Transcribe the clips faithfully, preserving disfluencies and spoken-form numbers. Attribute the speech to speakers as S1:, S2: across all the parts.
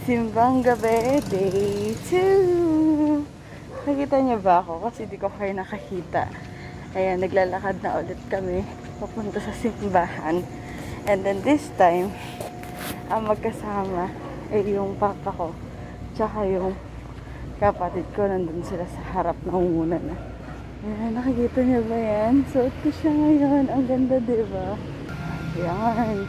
S1: Simbang Gabi, day two. Nakita niyo ba ako? Kasi di ko kayo nakakita. Ayan, naglalakad na ulit kami papunta sa simbahan. And then this time, ang magkasama ay yung papa ko. Tsaka yung kapatid ko, nandun sila sa harap na umuna na. Ayan, nakikita niyo ba yan? Suot ko siya ngayon. Ang ganda, diba? Ayan.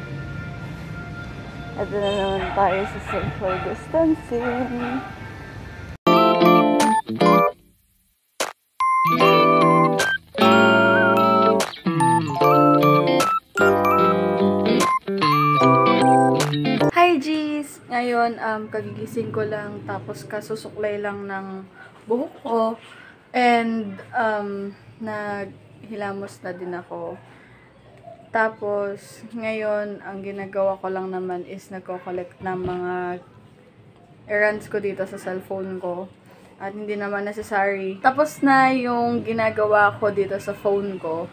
S1: At na naman tayo sa social distancing. Hi G's! Ngayon, um, kagigising ko lang tapos kasusuklay lang ng buhok ko. And, um, naghilamos na din ako. Tapos, ngayon, ang ginagawa ko lang naman is nagko-collect ng mga errands ko dito sa cellphone ko. At hindi naman necessary. Tapos na yung ginagawa ko dito sa phone ko.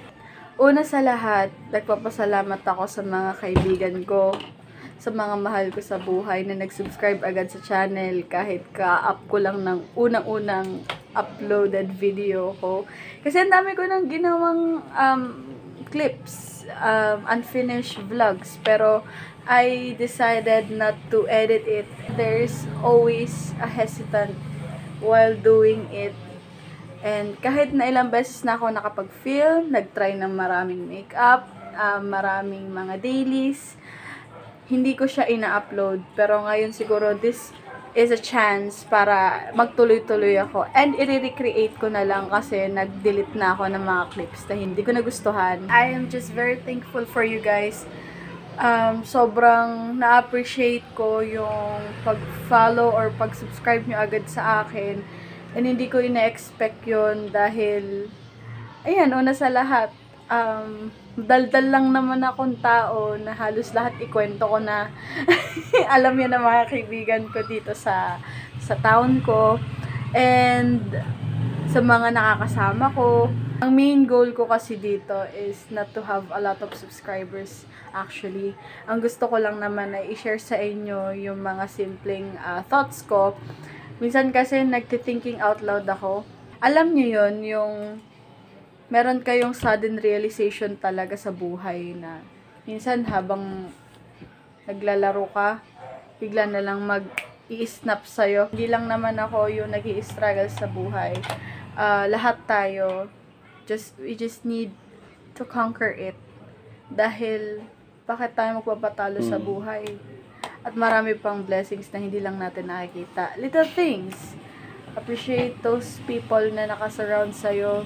S1: Una sa lahat, nagpapasalamat ako sa mga kaibigan ko, sa mga mahal ko sa buhay na nag-subscribe agad sa channel kahit ka-up ko lang ng unang-unang uploaded video ko. Kasi ang dami ko nang ginawang um, clips, um, unfinished vlogs, pero I decided not to edit it. There's always a hesitant while doing it. And kahit na ilang beses na ako nakapag-film, nag-try ng maraming makeup, uh, maraming mga dailies, hindi ko siya ina-upload. Pero ngayon siguro this is a chance para magtuloy-tuloy ako. And i-recreate ko na lang kasi nag-delete na ako ng mga clips na hindi ko nagustuhan. I am just very thankful for you guys. Um, sobrang na-appreciate ko yung pag-follow or pag-subscribe nyo agad sa akin. And hindi ko ina-expect yun dahil, ayan, una sa lahat, um, daldal lang naman akong tao na halos lahat ikwento ko na alam yan ng mga kaibigan ko dito sa sa town ko and sa mga nakakasama ko. Ang main goal ko kasi dito is not to have a lot of subscribers actually. Ang gusto ko lang naman ay i-share sa inyo yung mga simpleng uh, thoughts ko. Minsan kasi nagti-thinking out loud ako. Alam niyo yun, yung meron kayong sudden realization talaga sa buhay na minsan habang naglalaro ka, bigla na lang mag-i-snap sa'yo. Hindi lang naman ako yung nag-i-struggle sa buhay. Uh, lahat tayo, just we just need to conquer it. Dahil, bakit tayo magpapatalo sa buhay? At marami pang blessings na hindi lang natin nakikita. Little things. Appreciate those people na nakasurround sa'yo.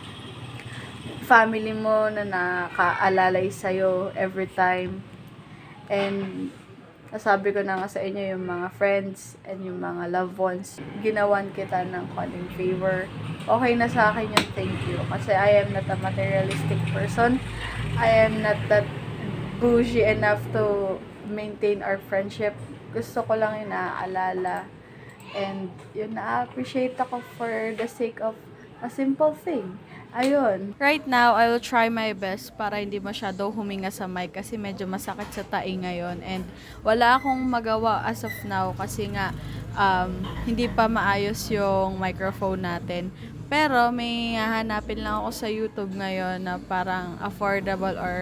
S1: Family mo na nakaalalay sa'yo every time. And, nasabi ko na nga sa inyo yung mga friends and yung mga loved ones. Ginawan kita ng konting favor. Okay na sa akin yung thank you. Kasi I am not a materialistic person. I am not that bougie enough to maintain our friendship. Gusto ko lang yung naaalala. And, yun, na-appreciate ako for the sake of a simple thing. Ayun. Right now, I will try my best para hindi masyado huminga sa mic kasi medyo masakit sa taing ngayon. And wala akong magawa as of now kasi nga um, hindi pa maayos yung microphone natin. Pero may hahanapin lang ako sa YouTube ngayon na parang affordable or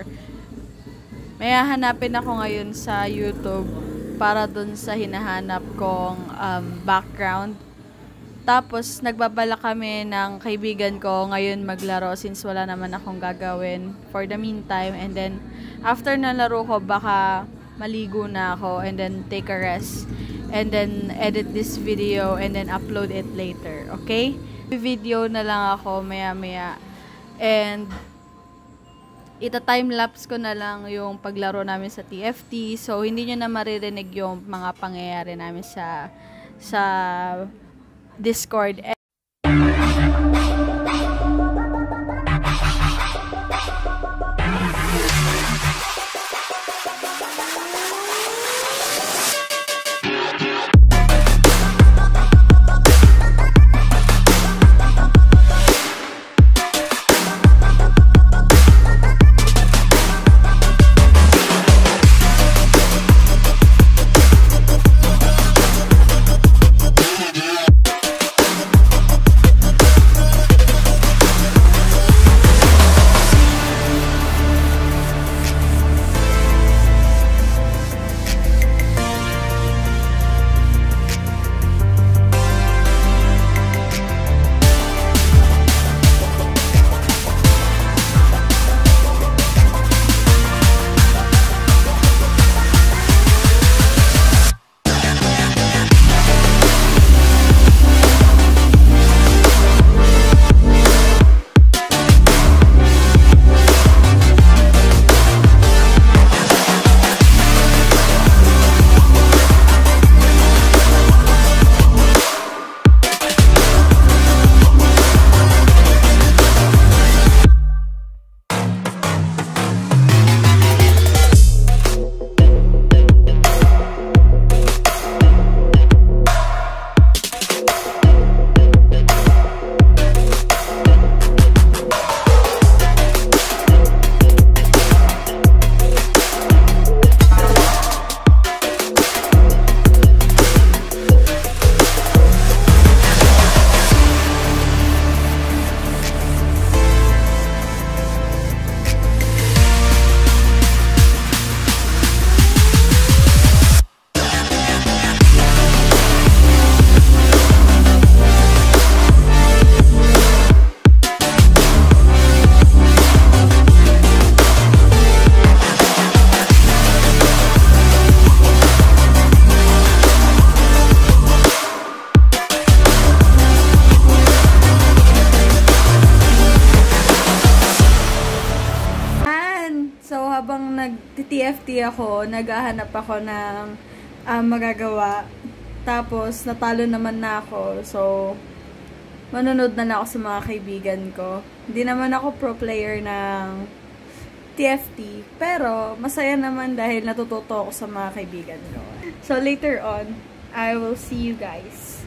S1: may hahanapin ako ngayon sa YouTube para dun sa hinahanap kong um, background. Tapos, nagbabala kami ng kaibigan ko ngayon maglaro since wala naman akong gagawin for the meantime. And then, after na laro ko, baka maligo na ako and then take a rest. And then, edit this video and then upload it later. Okay? Video na lang ako maya-maya. And, ita-timelapse ko na lang yung paglaro namin sa T F T. So, hindi nyo na maririnig yung mga pangyayari namin sa sa Discord. F T ako, naghahanap ako ng um, magagawa. Tapos, natalo naman na ako. So, manonood na lang ako sa mga kaibigan ko. Hindi naman ako pro player ng T F T. Pero, masaya naman dahil natututo ako sa mga kaibigan ko. So, later on, I will see you guys.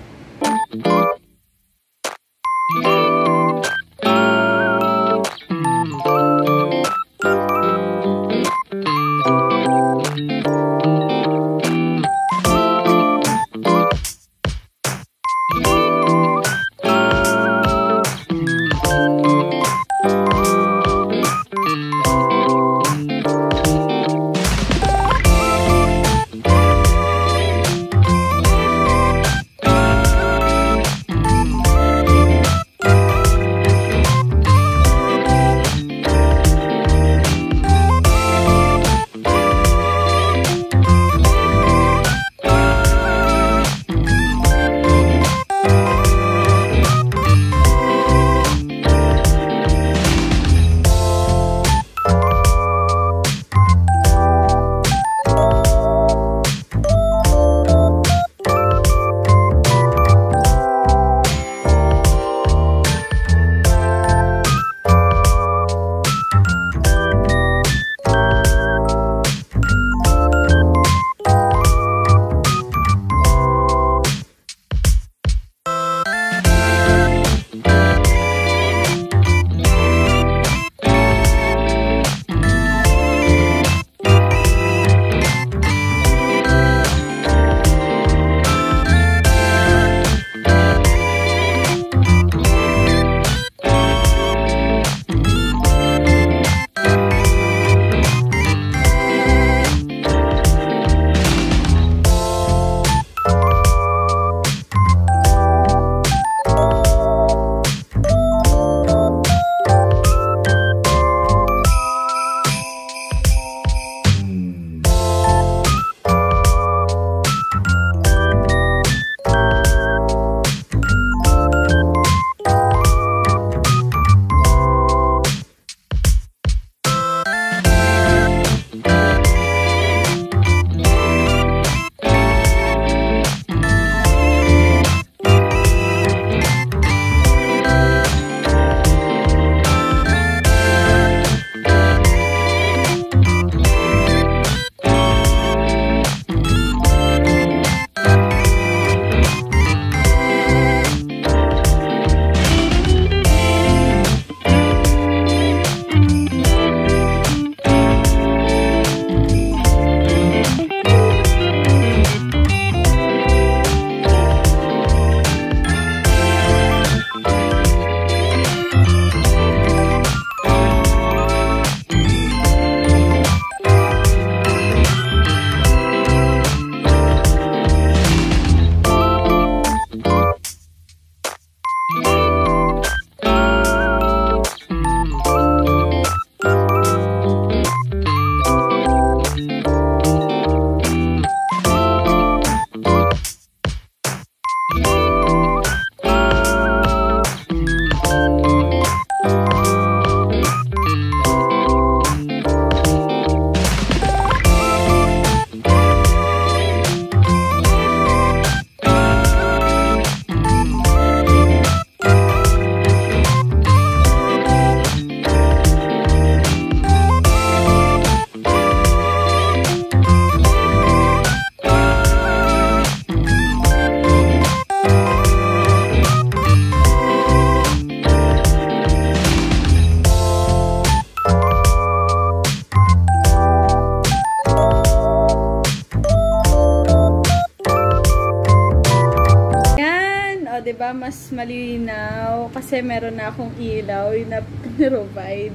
S1: diba, mas malinaw kasi meron na akong ilaw yung na-provide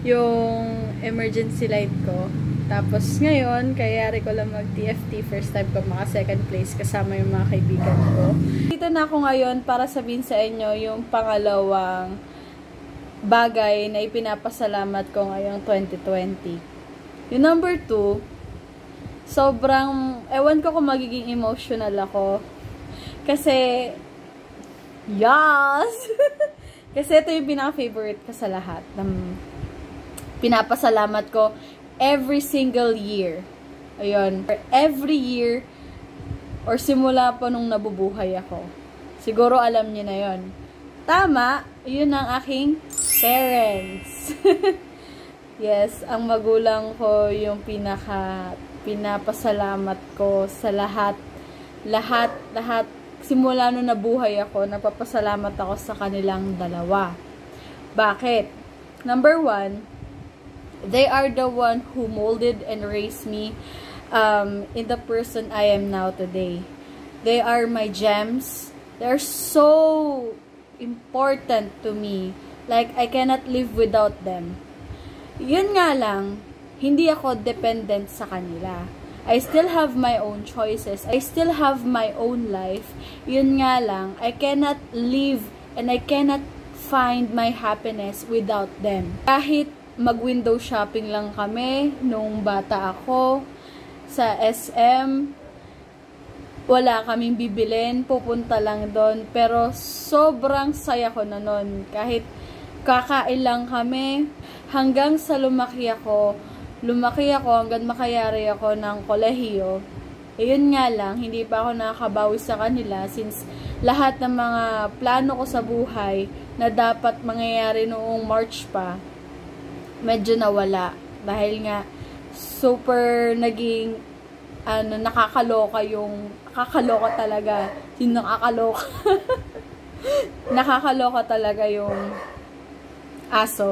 S1: yung emergency light ko. Tapos ngayon, kayari ko lang mag-T F T, first time ko maka second place kasama yung mga kaibigan ko. Dito na ako ngayon para sabihin sa inyo yung pangalawang bagay na ipinapasalamat ko ngayong twenty twenty. Yung number two, sobrang, ewan ko kung magiging emotional ako. Kasi, yes! Kasi ito yung pinaka-favorite ko sa lahat. Um, pinapasalamat ko. every single year. Ayun. Every year, or simula pa nung nabubuhay ako. Siguro alam niyo na yon. Tama, yun ang aking parents. Yes, ang magulang ko yung pinaka pinapasalamat ko sa lahat. Lahat, lahat. Simula nung nabuhay ako, napapasalamat ako sa kanilang dalawa. Bakit? Number one, they are the one who molded and raised me um, in the person I am now today. They are my gems. They're so important to me. Like, I cannot live without them. Yun nga lang, hindi ako dependent sa kanila. I still have my own choices. I still have my own life. Yun nga lang, I cannot live and I cannot find my happiness without them. Kahit mag-window shopping lang kami nung bata ako sa S M, wala kaming bibilin, pupunta lang doon. Pero sobrang saya ko na nun. Kahit kakain lang kami, hanggang sa lumaki ako, lumaki ako hanggang makayari ako ng kolehiyo. Ayun nga lang, hindi pa ako nakakabawi sa kanila since lahat ng mga plano ko sa buhay na dapat mangyayari noong March pa, medyo nawala. Dahil nga, super naging, ano, nakakaloka yung, nakakaloka talaga. Yung nakakaloka. Nakakaloka talaga yung aso.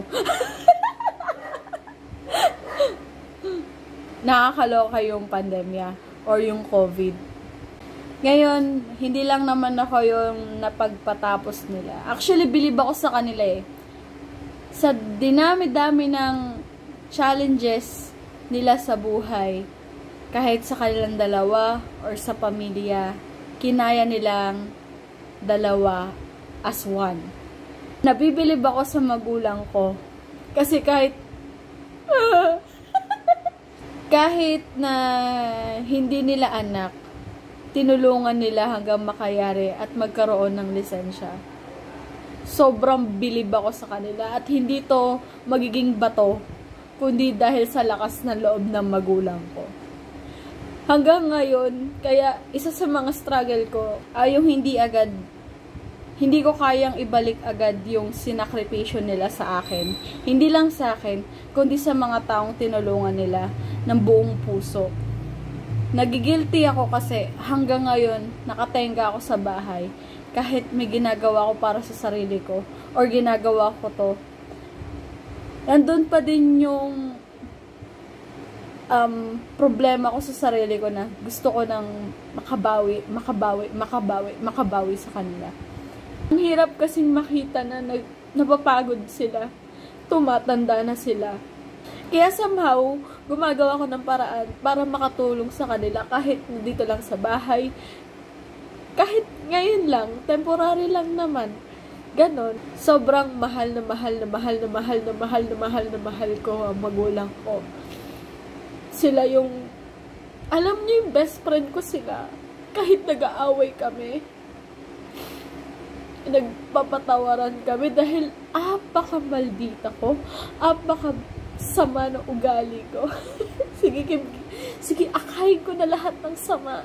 S1: Nakakaloka yung pandemya or yung COVID. Ngayon, hindi lang naman ako yung napagpatapos nila. Actually, bilib ako sa kanila eh. Sa dinami-dami ng challenges nila sa buhay, kahit sa kanilang dalawa or sa pamilya, kinaya nilang dalawa as one. Nabibilib ako sa magulang ko. Kasi kahit uh, kahit na hindi nila anak, tinulungan nila hanggang makayari at magkaroon ng lisensya. Sobrang bilib ako sa kanila at hindi to magiging bato, kundi dahil sa lakas ng loob ng magulang ko. Hanggang ngayon, kaya isa sa mga struggle ko ay yung hindi agad, hindi ko kayang ibalik agad yung sinakripisyo nila sa akin. Hindi lang sa akin, kundi sa mga taong tinulungan nila ng buong puso. Nagigilty ako kasi hanggang ngayon, nakatenga ako sa bahay. Kahit may ginagawa ko para sa sarili ko, or ginagawa ko to, nandun pa din yung um, problema ko sa sarili ko na gusto ko nang makabawi, makabawi, makabawi, makabawi sa kanila. Ang hirap kasing makita na nag, napapagod sila, tumatanda na sila. Kaya somehow, gumagawa ko ng paraan para makatulong sa kanila kahit dito lang sa bahay. Kahit ngayon lang, temporary lang naman. Ganon. Sobrang mahal na mahal na mahal na mahal na mahal na mahal na mahal ko ang magulang ko. Sila yung, alam niyo yung best friend ko sila. Kahit nag-aaway kami, nagpapatawaran kami dahil apaka-maldita ko, apaka-sama ng ugali ko. sige, Kim, sige, akayin ko na lahat ng sama.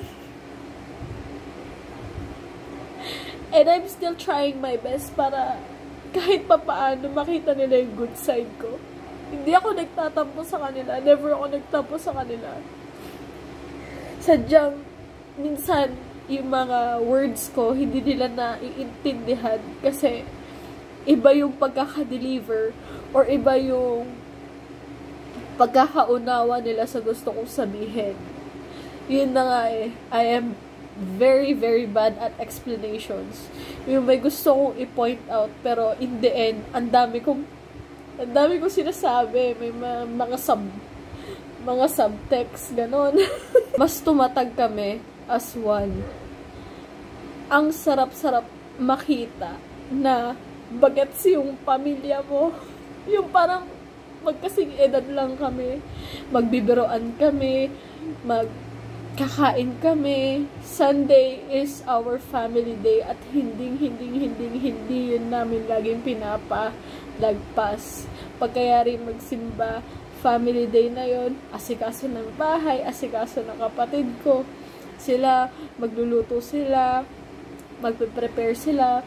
S1: And I'm still trying my best para kahit papaano makita nila yung good side ko. Hindi ako nagtatampo sa kanila. Never ako nagtampo sa kanila. Sadyang, minsan, yung mga words ko, hindi nila naiintindihan kasi iba yung pagkaka-deliver or iba yung pagkakaunawa nila sa gusto kong sabihin. Yun na nga eh. I am very, very bad at explanations. Yung may gusto kong i-point out, pero in the end, ang dami kong ang dami kong sinasabi. May mga, mga sub mga subtext, ganon. Mas tumatag kami as one. Ang sarap-sarap makita na bagets yung pamilya mo. Yung parang magkasing edad lang kami. Magbibiroan kami. Magkakain kami. Sunday is our family day at hinding, hinding, hinding, hindi yun namin laging pinapalagpas. Pagkayari magsimba,
S2: family day na yon, asikaso ng bahay, asikaso ng kapatid ko. Sila, magluluto sila, magpe-prepare sila.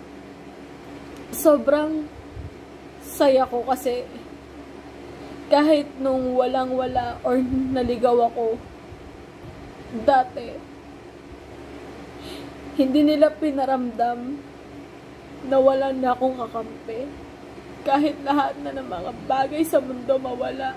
S2: Sobrang saya ko kasi kahit nung walang-wala or naligaw ako dati, hindi nila pinaramdam na wala na akong kakampi. Kahit lahat na ng mga bagay sa mundo mawala,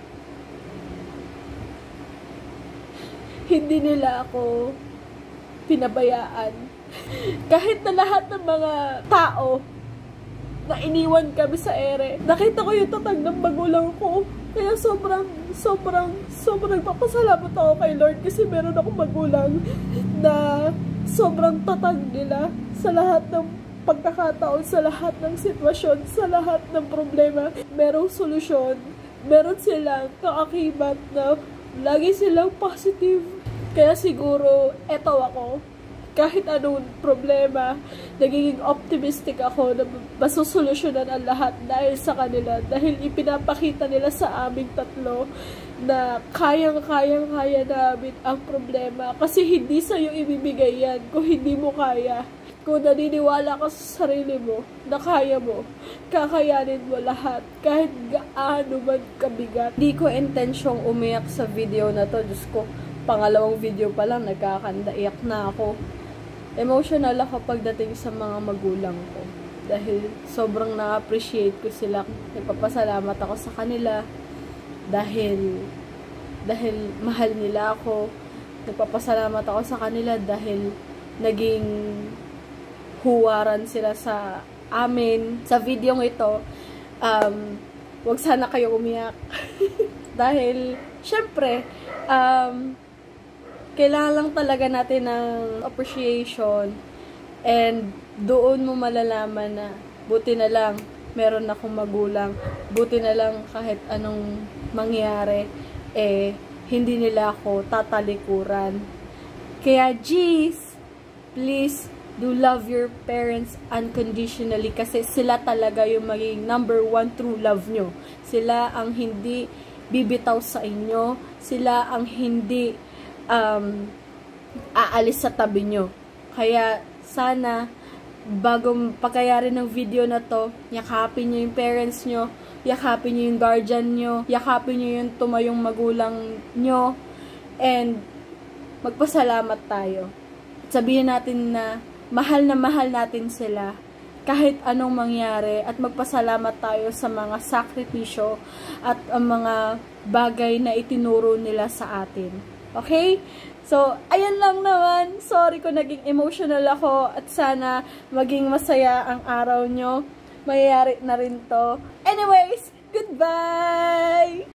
S2: hindi nila ako pinabayaan. Kahit na lahat ng mga tao na iniwan kami sa ere, nakita ko yung tatag ng magulang ko. Kaya sobrang, sobrang, sobrang nagpapasalamat ako kay Lord kasi meron akong magulang na sobrang tatag nila sa lahat ng pagkakataon, sa lahat ng sitwasyon, sa lahat ng problema. Merong solusyon. Meron silang kaakibat na lagi silang positive. Kaya siguro, eto ako. Kahit anong problema, nagiging optimistic ako na masusolusyonan ang lahat dahil sa kanila. Dahil ipinapakita nila sa aming tatlo na kayang-kayang-kaya namin ang problema. Kasi hindi sa'yo ibibigay yan kung hindi mo kaya. Kung naniniwala ka sa sarili mo na kaya mo, kakayanin mo lahat kahit gaano man kabigat. Hindi ko intensyong umiyak sa video na to. Diyos ko, pangalawang video pa lang, nagkakanda, iyak na ako. Emotional ako pagdating sa mga magulang ko. Dahil sobrang na-appreciate ko sila. Nagpapasalamat ako sa kanila. Dahil, dahil mahal nila ako. Nagpapasalamat ako sa kanila dahil naging huwaran sila sa amin. Sa videong ito, um, wag sana kayo umiyak. Dahil, syempre, um, kailangan lang talaga natin ng appreciation and doon mo malalaman na buti na lang meron akong magulang, buti na lang kahit anong mangyari, eh, hindi nila ako tatalikuran. Kaya, G's, please, do love your parents unconditionally kasi sila talaga yung maging number one true love nyo. Sila ang hindi bibitaw sa inyo. Sila ang hindi um, aalis sa tabi nyo. Kaya sana bago pagkayarin ng video na to, yakapin nyo yung parents nyo, yakapin nyo yung guardian nyo, yakapin nyo yung tumayong magulang nyo, and magpasalamat tayo. Sabihin natin na mahal na mahal natin sila kahit anong mangyari at magpasalamat tayo sa mga sakripisyo at ang mga bagay na itinuro nila sa atin. Okay? So, ayan lang naman. Sorry kung naging emotional ako at sana maging masaya ang araw nyo. Mayayari na rin to. Anyways, goodbye!